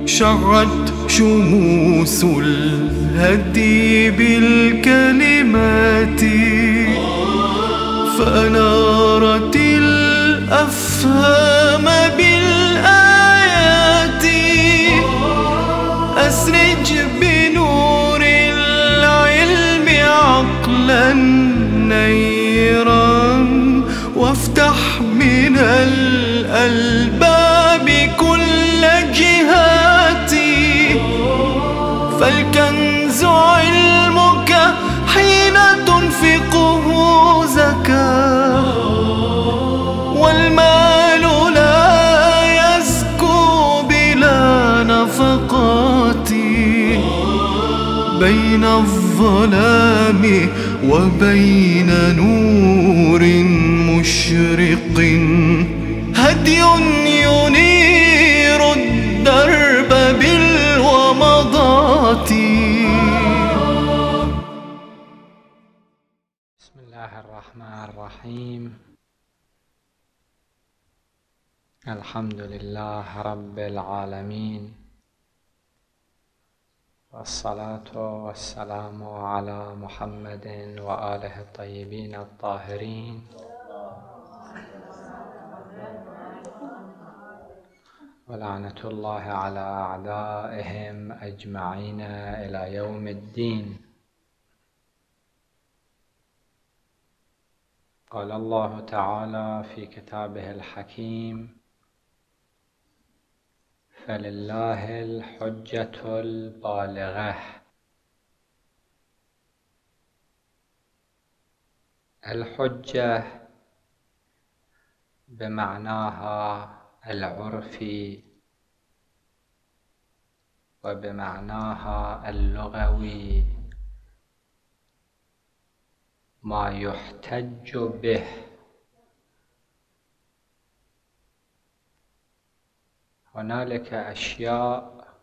شعت شموس الهدي بالكلمات فأنارت الأفهام بالآيات. أسرج بنور العلم عقلا نيرا وافتح من الألباب كل جهاتي. فالكنز علمك حين تنفقه زكاة، والمال لا يزكو بلا نفقات. بين الظلام وبين نور مشرق هدي ينير الدرب بالومضات. بسم الله الرحمن الرحيم. الحمد لله رب العالمين، والصلاة والسلام على محمد وآله الطيبين الطاهرين. ولعنة الله على أعدائهم أجمعين إلى يوم الدين. قال الله تعالى في كتابه الحكيم: فلله الحجة البالغة. الحجة بمعناها العرفي وبمعناها اللغوي ما يحتج به. هنالك أشياء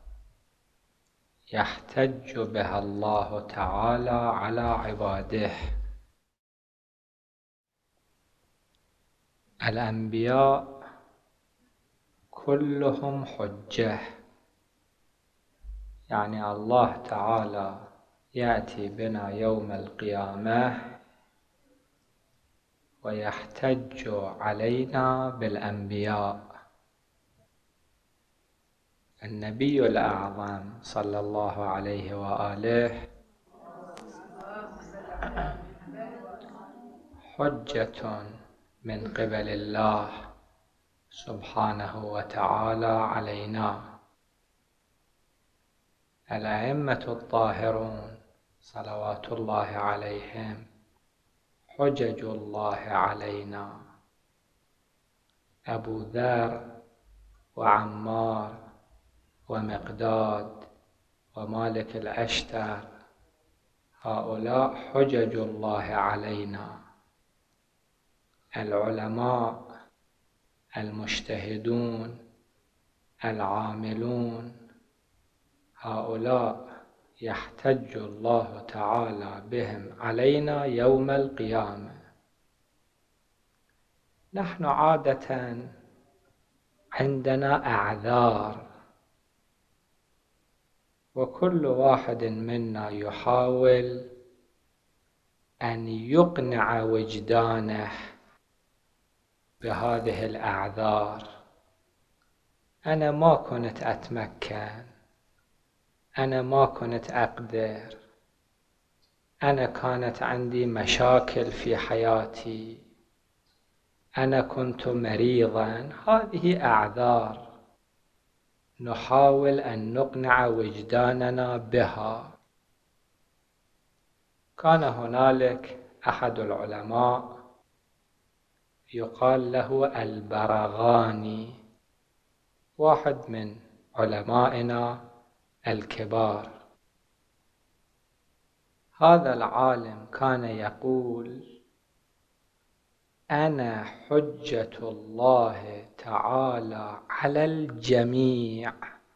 يحتج بها الله تعالى على عباده. الأنبياء كلهم حجة، يعني الله تعالى يأتي بنا يوم القيامة ويحتج علينا بالأنبياء. النبي الأعظم صلى الله عليه وآله حجة من قبل الله سبحانه وتعالى علينا. الأئمة الطاهرون صلوات الله عليهم حجج الله علينا. أبو ذر وعمار ومقداد ومالك الأشتر، هؤلاء حجج الله علينا. العلماء المجتهدون العاملون، هؤلاء يحتج الله تعالى بهم علينا يوم القيامة. نحن عادة عندنا أعذار، وكل واحد منا يحاول أن يقنع وجدانه بهذه الأعذار. أنا ما كنت أتمكن، أنا ما كنت أقدر، أنا كانت عندي مشاكل في حياتي، أنا كنت مريضا. هذه أعذار نحاول أن نقنع وجداننا بها. كان هنالك أحد العلماء يقال له البرغاني، واحد من علمائنا الكبار. هذا العالم كان يقول: أنا حجة الله تعالى على الجميع.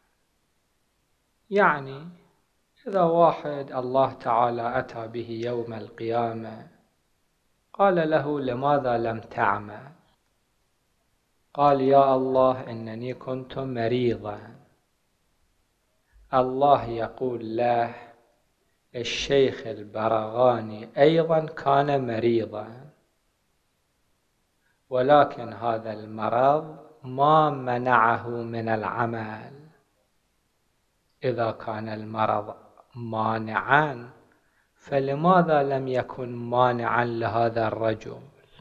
يعني إذا واحد الله تعالى أتى به يوم القيامة قال له: لماذا لم تعمل؟ قال: يا الله إنني كنت مريضا. الله يقول له الشيخ البرغاني أيضا كان مريضا، ولكن هذا المرض ما منعه من العمل. إذا كان المرض مانعا فلماذا لم يكن مانعا لهذا الرجل؟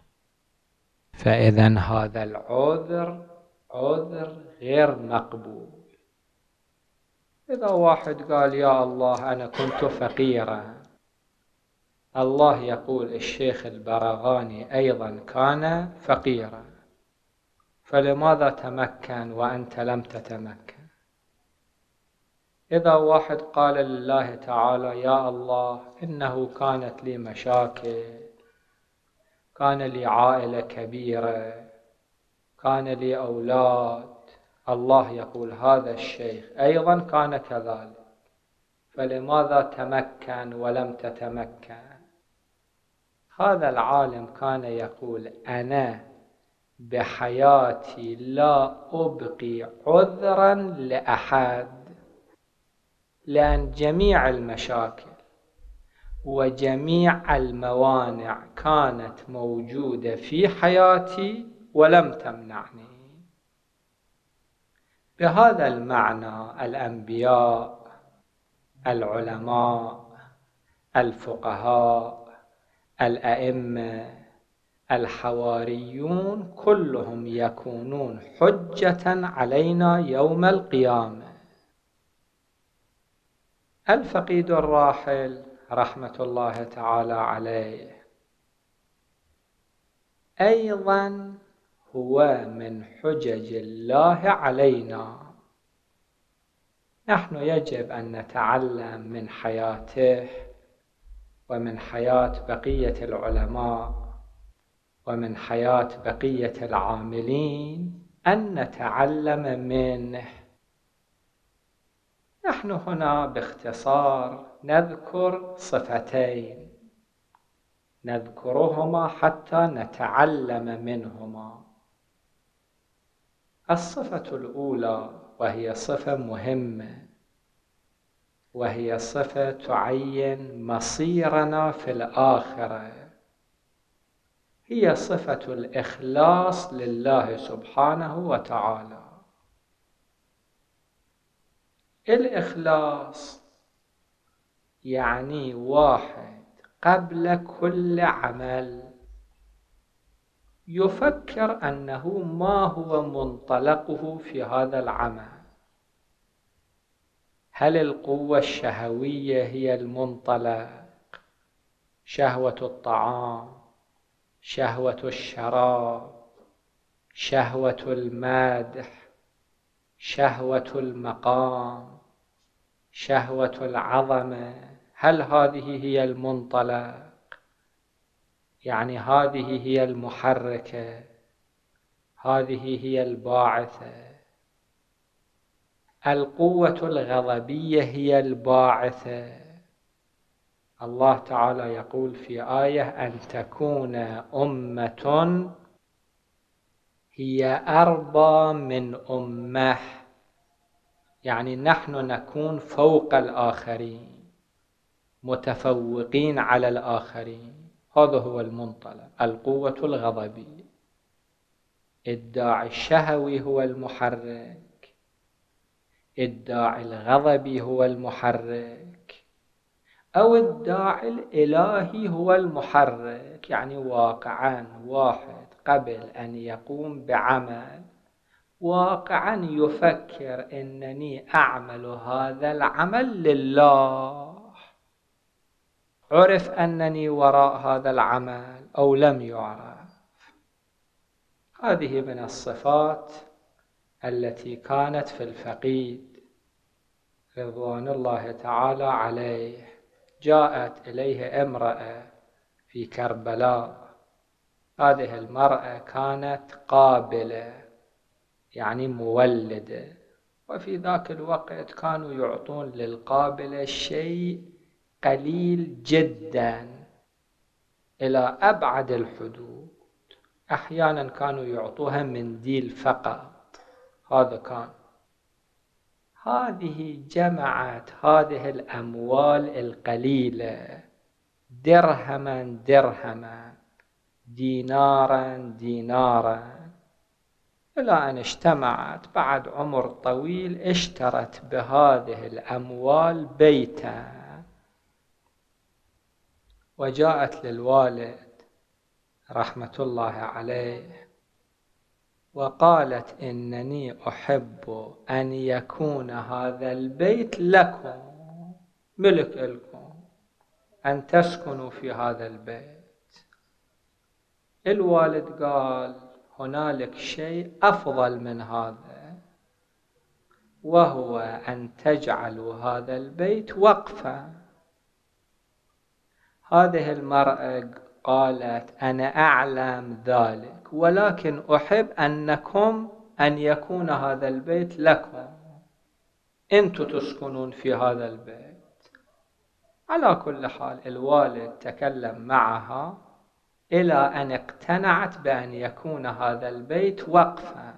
فإذا هذا العذر عذر غير مقبول. إذا واحد قال يا الله أنا كنت فقيرا، الله يقول الشيخ البرغاني أيضا كان فقيرا، فلماذا تمكن وأنت لم تتمكن؟ إذا واحد قال لله تعالى يا الله إنه كانت لي مشاكل، كان لي عائلة كبيرة، كان لي أولاد، الله يقول هذا الشيخ أيضا كان كذلك، فلماذا تمكن ولم تتمكن؟ هذا العالم كان يقول أنا بحياتي لا أبقي عذرا لأحد، لأن جميع المشاكل وجميع الموانع كانت موجودة في حياتي ولم تمنعني. بهذا المعنى الأنبياء، العلماء، الفقهاء، الأئمة، الحواريون كلهم يكونون حجة علينا يوم القيامة. الفقيد الراحل رحمة الله تعالى عليه أيضا هو من حجج الله علينا. نحن يجب أن نتعلم من حياته ومن حياة بقية العلماء ومن حياة بقية العاملين أن نتعلم منه. نحن هنا باختصار نذكر صفتين نذكرهما حتى نتعلم منهما. الصفة الأولى وهي صفة مهمة، وهي صفة تعين مصيرنا في الآخرة، هي صفة الإخلاص لله سبحانه وتعالى. الإخلاص يعني واحد قبل كل عمل يفكر أنه ما هو منطلقه في هذا العمل. هل القوة الشهوية هي المنطلق؟ شهوة الطعام، شهوة الشراب، شهوة المادح، شهوة المقام، شهوة العظمة، هل هذه هي المنطلق؟ يعني هذه هي المحركة، هذه هي الباعثة. القوة الغضبية هي الباعثة. الله تعالى يقول في آية أن تكون أمة هي أربى من أمة، يعني نحن نكون فوق الآخرين، متفوقين على الآخرين. هذا هو المنطلق، القوة الغضبية. الداعي الشهوي هو المحرك، الداعي الغضبي هو المحرك، أو الداعي الإلهي هو المحرك. يعني واقعا واحد قبل أن يقوم بعمل واقعا يفكر إنني أعمل هذا العمل لله، عرف أنني وراء هذا العمل أو لم يعرف. هذه من الصفات التي كانت في الفقيد رضوان الله تعالى عليه. جاءت إليه امرأة في كربلاء، هذه المرأة كانت قابلة يعني مولدة، وفي ذاك الوقت كانوا يعطون للقابلة شيء قليل جدا إلى أبعد الحدود. أحيانا كانوا يعطوها منديل فقط، هذا كان. هذه جمعت هذه الأموال القليلة درهما درهما، دينارا دينارا، إلى أن اجتمعت بعد عمر طويل اشترت بهذه الأموال بيتا، وجاءت للوالد رحمة الله عليه وقالت: إنني أحب أن يكون هذا البيت لكم، ملك لكم، أن تسكنوا في هذا البيت. الوالد قال: هنالك شيء أفضل من هذا، وهو أن تجعلوا هذا البيت وقفا. هذه المرأة قالت: أنا أعلم ذلك، ولكن أحب أن يكون هذا البيت لكم، أنتم تسكنون في هذا البيت. على كل حال الوالد تكلم معها إلى أن اقتنعت بأن يكون هذا البيت وقفا،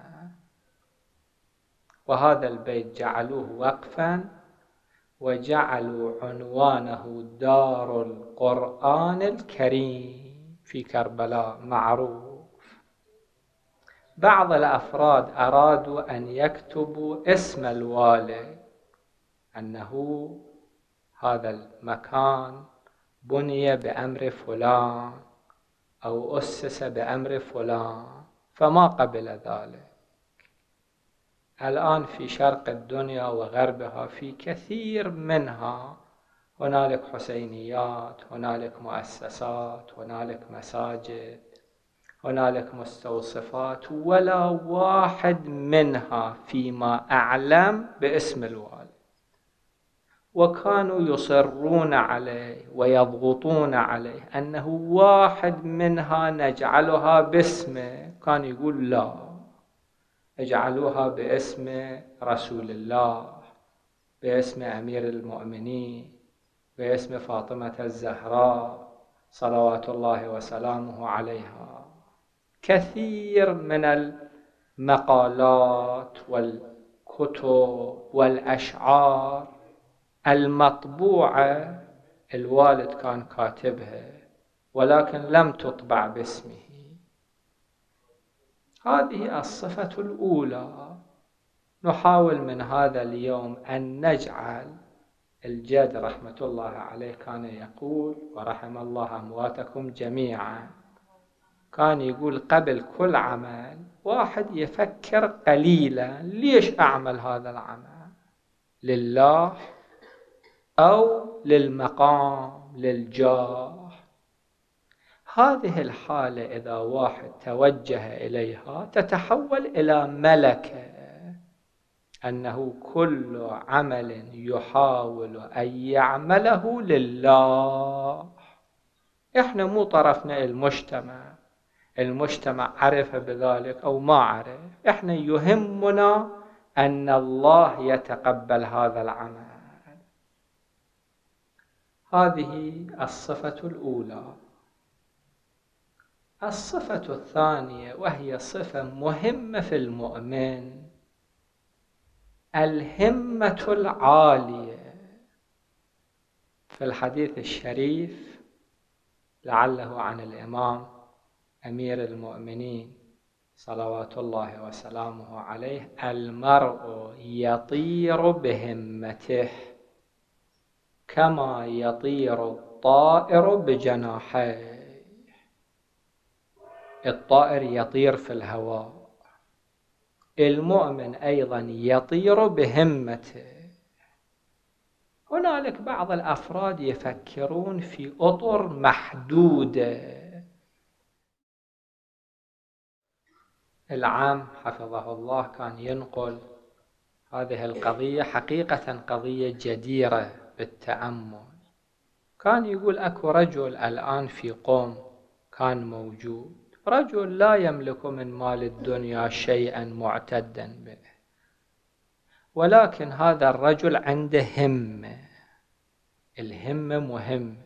وهذا البيت جعلوه وقفا، وجعلوا عنوانه دار القرآن الكريم في كربلاء معروف. بعض الأفراد أرادوا أن يكتبوا اسم الوالد، أنه هذا المكان بني بأمر فلان أو أسس بأمر فلان، فما قبل ذلك. الآن في شرق الدنيا وغربها في كثير منها هنالك حسينيات، هنالك مؤسسات، هنالك مساجد، هنالك مستوصفات، ولا واحد منها فيما أعلم باسم الوالد. وكانوا يصرون عليه ويضغطون عليه أنه واحد منها نجعلها باسمه، كان يقول: لا، اجعلوها باسم رسول الله، باسم أمير المؤمنين، باسم فاطمة الزهراء صلوات الله وسلامه عليها. كثير من المقالات والكتب والأشعار المطبوعة الوالد كان كاتبها، ولكن لم تطبع باسمه. هذه الصفة الأولى. نحاول من هذا اليوم أن نجعل الجد رحمة الله عليه كان يقول، ورحم الله أمواتكم جميعا، كان يقول قبل كل عمل واحد يفكر قليلا: ليش أعمل هذا العمل؟ لله أو للمقام، للجاه؟ هذه الحالة إذا واحد توجه إليها تتحول إلى ملكة، أنه كل عمل يحاول أن يعمله لله. إحنا مو طرفنا المجتمع عرف بذلك أو ما عرف، إحنا يهمنا أن الله يتقبل هذا العمل. هذه الصفة الأولى. الصفة الثانية، وهي صفة مهمة في المؤمن، الهمة العالية. في الحديث الشريف لعله عن الإمام أمير المؤمنين صلوات الله وسلامه عليه: المرء يطير بهمته كما يطير الطائر بجناحيه. الطائر يطير في الهواء، المؤمن أيضا يطير بهمته. هنالك بعض الأفراد يفكرون في أطر محدودة. العام حفظه الله كان ينقل هذه القضية، حقيقة قضية جديرة بالتأمل. كان يقول: أكو رجل الآن في قوم كان موجود، رجل لا يملك من مال الدنيا شيئا معتدا به، ولكن هذا الرجل عنده همة. الهمة مهمة.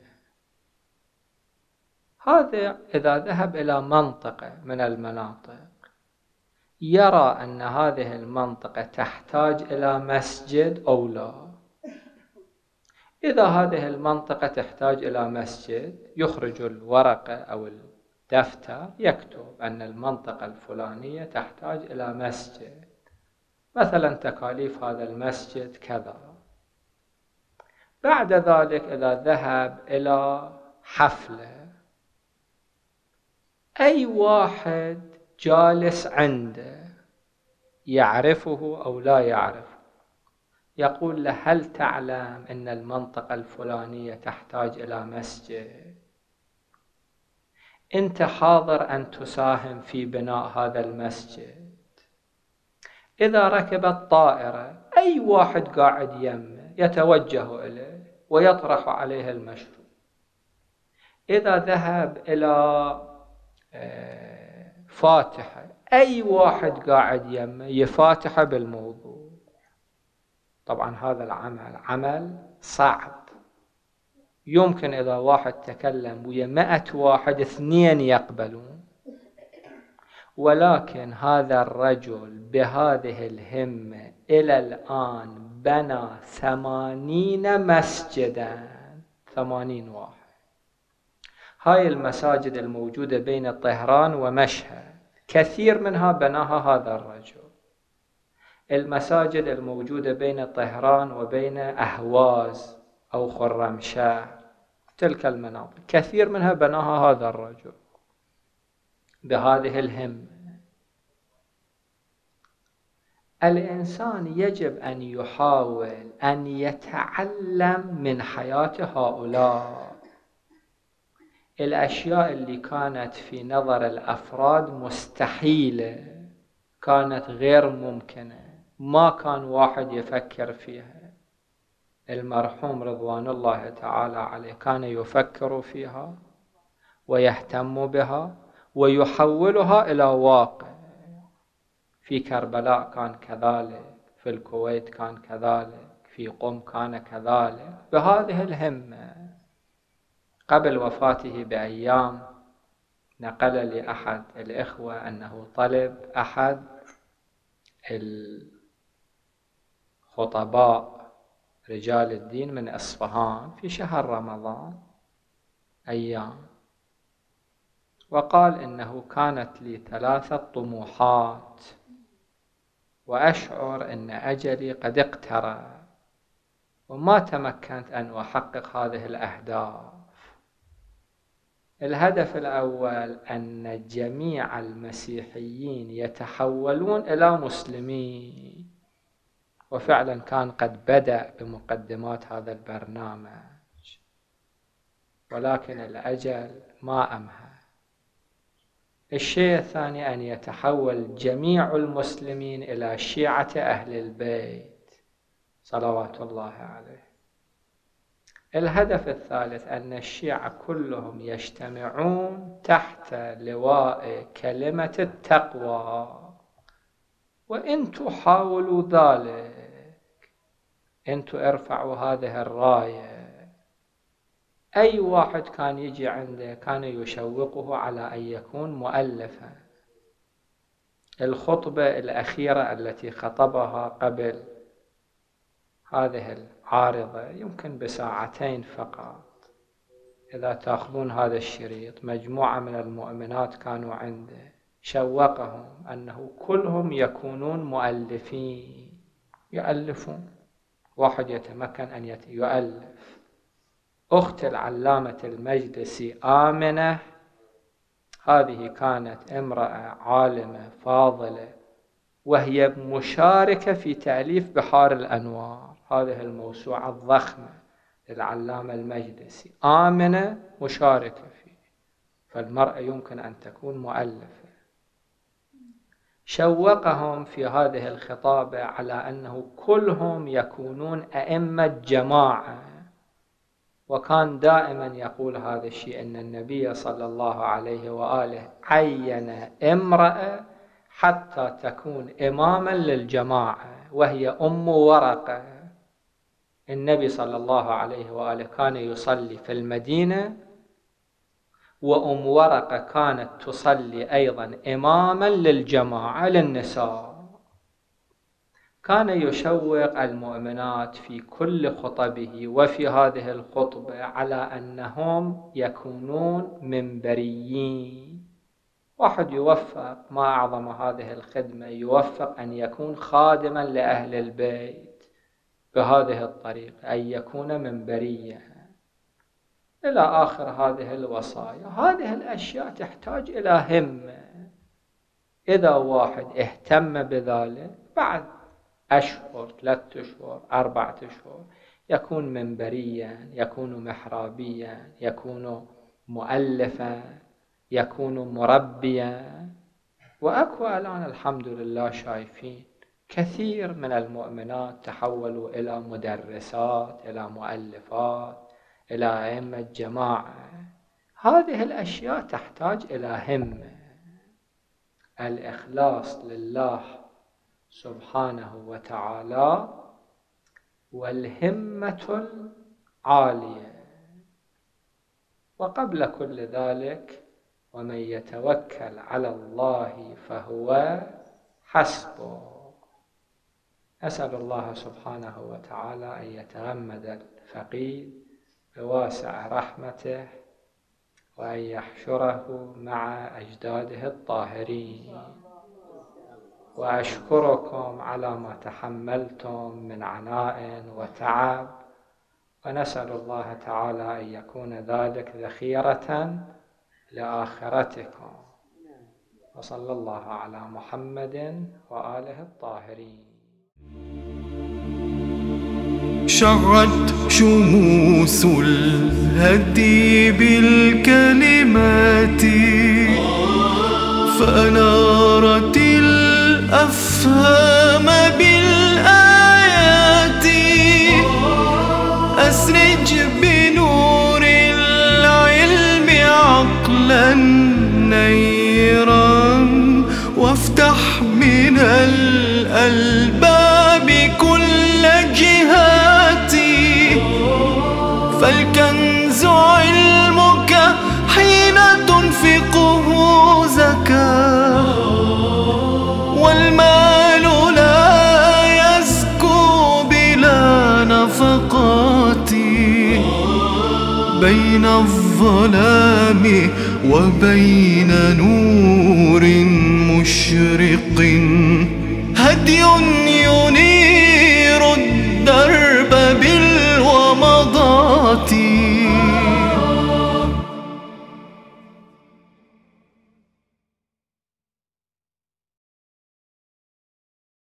هذا إذا ذهب إلى منطقة من المناطق يرى أن هذه المنطقة تحتاج إلى مسجد أو لا. إذا هذه المنطقة تحتاج إلى مسجد، يخرج الورقة أو الدفتر يكتب أن المنطقة الفلانية تحتاج إلى مسجد، مثلا تكاليف هذا المسجد كذا. بعد ذلك إذا ذهب إلى حفلة، أي واحد جالس عنده يعرفه أو لا يعرفه، يقول له: هل تعلم أن المنطقة الفلانية تحتاج إلى مسجد؟ أنت حاضر أن تساهم في بناء هذا المسجد؟ إذا ركبت طائرة، أي واحد قاعد يمه يتوجه إليه ويطرح عليه المشروع. إذا ذهب إلى فاتحة، أي واحد قاعد يمه يفاتح بالموضوع. طبعا هذا العمل عمل صعب، يمكن إذا واحد تكلم ويا 100 واحد 2 يقبلون، ولكن هذا الرجل بهذه الهمة إلى الآن بنى 80 مسجدا، 80 واحد. هاي المساجد الموجودة بين طهران ومشهد كثير منها بناها هذا الرجل. المساجد الموجودة بين طهران وبين أهواز أو خرمشاه، تلك المناطق كثير منها بناها هذا الرجل بهذه الهمة. الإنسان يجب أن يحاول أن يتعلم من حياة هؤلاء. الأشياء اللي كانت في نظر الأفراد مستحيلة، كانت غير ممكنة، ما كان واحد يفكر فيها. المرحوم رضوان الله تعالى عليه كان يفكر فيها ويهتم بها ويحولها إلى واقع. في كربلاء كان كذلك، في الكويت كان كذلك، في قم كان كذلك، بهذه الهمة. قبل وفاته بأيام نقل لي أحد الإخوة أنه طلب أحد الخطباء رجال الدين من إصفهان في شهر رمضان أيام، وقال إنه كانت لي 3 طموحات وأشعر أن أجلي قد اقترب وما تمكنت أن أحقق هذه الأهداف. الهدف الأول أن جميع المسيحيين يتحولون إلى مسلمين، وفعلا كان قد بدأ بمقدمات هذا البرنامج، ولكن الأجل ما أمهى. الشيء الثاني أن يتحول جميع المسلمين إلى شيعة أهل البيت صلوات الله عليه. الهدف الثالث أن الشيعة كلهم يجتمعون تحت لواء كلمة التقوى، وإن تحاولوا ذلك، إن ارفعوا هذه الراية. أي واحد كان يجي عنده كان يشوقه على أن يكون مؤلفا. الخطبة الأخيرة التي خطبها قبل هذه العارضة يمكن ب2 فقط. إذا تأخذون هذا الشريط، مجموعة من المؤمنات كانوا عنده، شوقهم أنه كلهم يكونون مؤلفين، يؤلفون. واحد يتمكن أن يؤلف. أخت العلامة المجلسي آمنة، هذه كانت امرأة عالمة فاضلة، وهي مشاركة في تأليف بحار الأنوار، هذه الموسوعة الضخمة للعلامة المجلسي. آمنة مشاركة فيه، فالمرأة يمكن أن تكون مؤلفة. شوقهم في هذه الخطابة على أنه كلهم يكونون أئمة جماعة، وكان دائما يقول هذا الشيء، أن النبي صلى الله عليه وآله عين امرأة حتى تكون إماما للجماعة، وهي أم ورقة. النبي صلى الله عليه وآله كان يصلي في المدينة وأم ورقة كانت تصلي أيضا إماما للجماعة للنساء. كان يشوق المؤمنات في كل خطبه وفي هذه الخطبة على أنهم يكونون منبريين. واحد يوفق، ما أعظم هذه الخدمة، يوفق أن يكون خادما لأهل البيت بهذه الطريقة، أن يكون منبريا إلى آخر هذه الوصايا. هذه الأشياء تحتاج إلى همة. إذا واحد اهتم بذلك بعد أشهر، 3 أشهر، 4 أشهر، يكون منبريا، يكون محرابيا، يكون مؤلفا، يكون مربيا. وأكو الآن الحمد لله شايفين كثير من المؤمنات تحولوا إلى مدرسات، إلى مؤلفات، إلى أئمة جماعة. هذه الأشياء تحتاج إلى همة. الإخلاص لله سبحانه وتعالى والهمة العالية. وقبل كل ذلك ومن يتوكل على الله فهو حسبه. أسأل الله سبحانه وتعالى أن يتغمد الفقيد بواسع رحمته وأن يحشره مع أجداده الطاهرين. وأشكركم على ما تحملتم من عناء وتعب، ونسأل الله تعالى أن يكون ذلك ذخيرة لآخرتكم. وصلى الله على محمد وآله الطاهرين. شعت شموس الهدي بالكلمات فأنارت الأفهام بالآيات. أسرج بنور العلم عقلا نيرا وافتح من الألباب كل جهاتي. فالكنز علمك حين تنفقه زكاة، والمال لا يزكو بلا نفقات. بين الظلام وبين نور مشرق هدي ينير الدرب بالومضات.